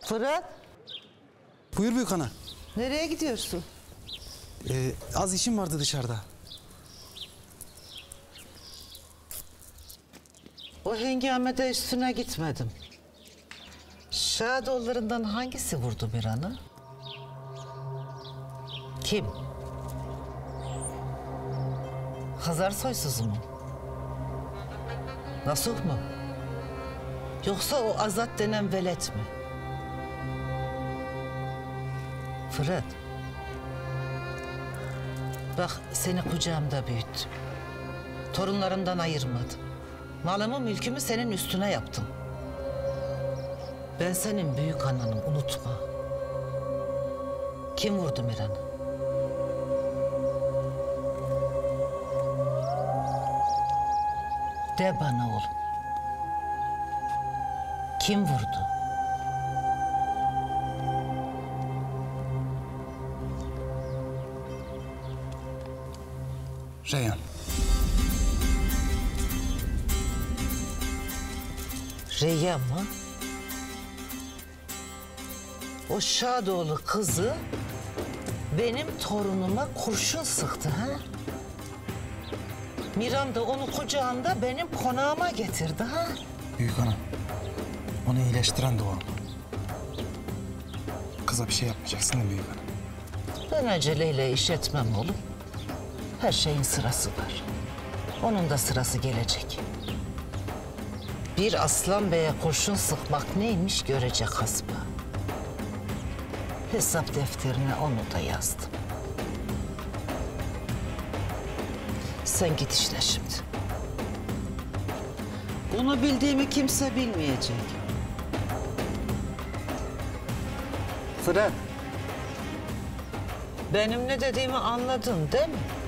Fırat, Buyur büyük ana. nereye gidiyorsun? Az işim vardı dışarıda. O hengamede üstüne gitmedim. Şadoğullarından hangisi vurdu Miran'ı? Kim? Hazar soysuzu mu? Nasuh mu? Yoksa o Azat denen velet mi? Fırat. Bak seni kucağımda büyüttüm. Torunlarımdan ayırmadım. Malımı mülkümü senin üstüne yaptım. Ben senin büyük ananım, unutma. Kim vurdu Miran'ı? De bana oğlum. Kim vurdu? Reyhan. Reyyan mı? O Şadoğlu kızı benim torunuma kurşun sıktı ha? Miran da onu kucağında benim konağıma getirdi ha? Büyük ana. Onu iyileştiren de o. Kıza bir şey yapmayacaksın değil mi büyük ana? Ben aceleyle iş etmem oğlum. Her şeyin sırası var. Onun da sırası gelecek. Bir aslan beye kurşun sıkmak neymiş görecek hasba. Hesap defterine onu da yazdım. Sen git işle şimdi. Bunu bildiğimi kimse bilmeyecek. Fırat. Benim ne dediğimi anladın değil mi?